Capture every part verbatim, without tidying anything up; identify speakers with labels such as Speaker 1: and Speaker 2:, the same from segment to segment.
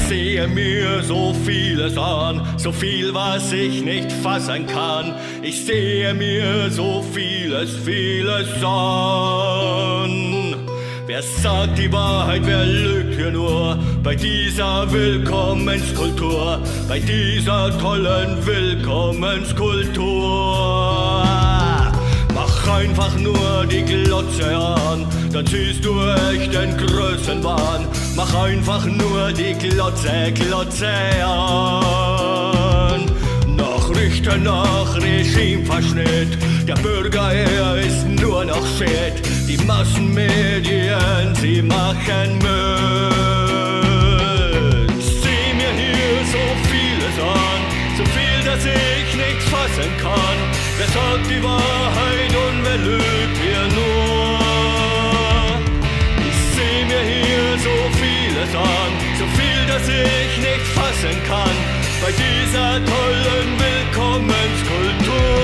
Speaker 1: sehe mir so vieles an, so viel, was ich nicht fassen kann. Ich sehe mir so vieles, vieles an. Wer sagt die Wahrheit, wer lügt hier nur? Bei dieser Willkommenskultur, bei dieser tollen Willkommenskultur. Mach einfach nur die Glotze an, dann siehst du echt den Größenwahn. Mach einfach nur die Glotze, Glotze an. Nachrichten nach Regimeverschnitt, der Bürger, er ist nur noch Shit. Die Massenmedien, sie machen Müll. Seh mir hier so vieles an, so viel, dass ich nicht fassen kann. Wer sagt die Wahrheit und wer lügt hier nur? Ich seh mir hier so vieles an, so viel, dass ich nicht fassen kann. Bei dieser tollen Willkommenskultur.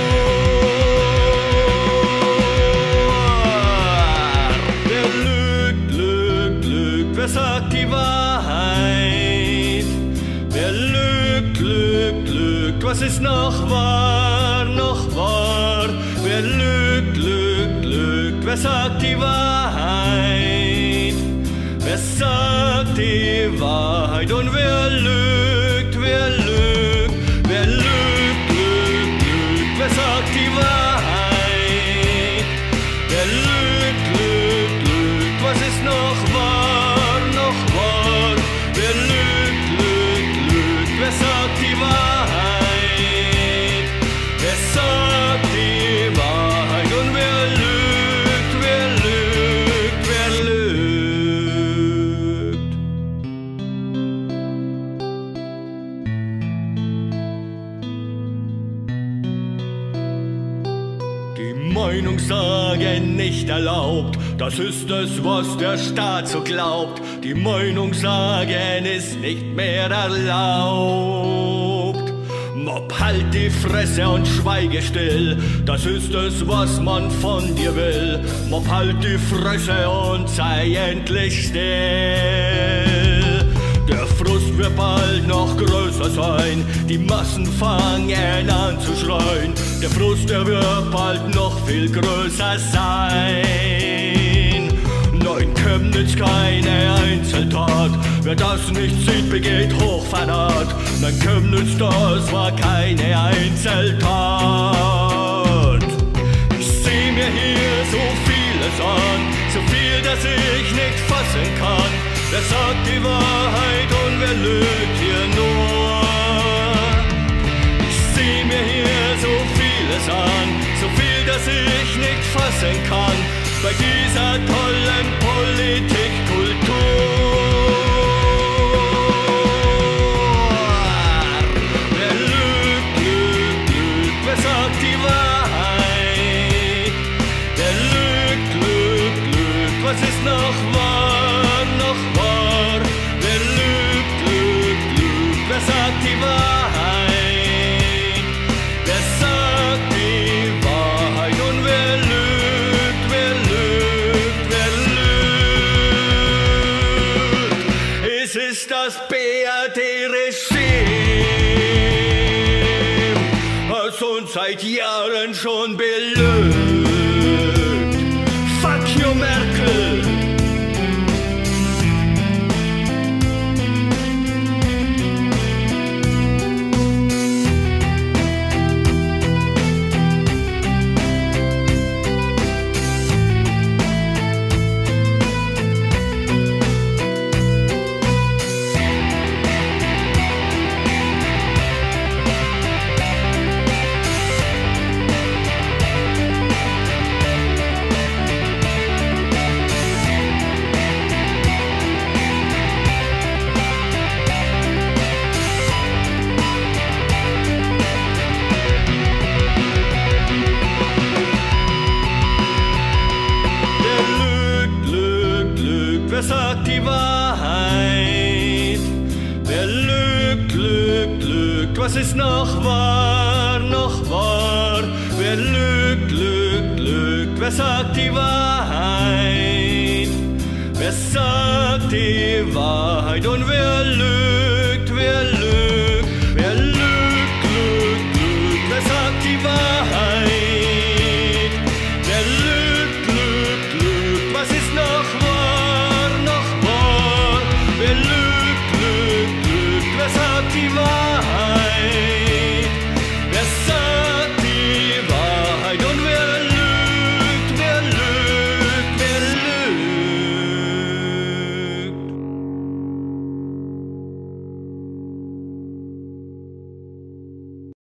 Speaker 1: Wer lügt, lügt, lügt, wer sagt die Wahrheit? Wer lügt, lügt, lügt, was ist noch wahr, noch wahr? Wer lügt, lügt, lügt, wer sagt die Wahrheit? Wer sagt die Wahrheit und wer lügt, wer lügt, wer lügt, lügt, lügt, wer sagt die Wahrheit? Wer lügt, lügt, lügt, was ist noch wahr, noch wahr? Wer lügt, lügt, lügt, wer sagt die Wahrheit? Wer sagt die Wahrheit und wer lügt, wer lügt, wer lügt? Die Meinungssage nicht erlaubt, das ist es, was der Staat so glaubt. Die Meinungssagen ist nicht mehr erlaubt. Mob, halt die Fresse und schweige still, das ist es, was man von dir will. Mob, halt die Fresse und sei endlich still. Der Frust wird bald noch größer sein, die Massen fangen an zu schreien. Der Frust, der wird bald noch viel größer sein. Nein, Chemnitz keine Einzeltat, wer das nicht sieht, begeht Hochverrat. Nein, Chemnitz, das war keine Einzeltat. Ich seh mir hier so vieles an, so viel, dass ich nicht fassen kann. Wer sagt die Wahrheit und wer lügt hier nur? Ich seh mir hier so vieles an, so viel, dass ich nicht fassen kann. Bei dieser tollen Politikkultur. Wer lügt, lügt, lügt, wer sagt die Wahrheit? Wer lügt, lügt, lügt, was ist noch wahr, noch wahr? Wer lügt, lügt, lügt, wer sagt die Wahrheit? Wer sagt die Wahrheit und wer lügt, wer lügt, wer lügt? Es ist das B R D-Regime, was uns seit Jahren schon belügt. Fuck you, Merkel! Wer sagt die Wahrheit? Wer lügt, lügt, lügt, was ist noch wahr, noch wahr? Wer lügt, lügt, lügt, wer sagt die Wahrheit? Wer sagt die Wahrheit und wer lügt? die Wahrheit.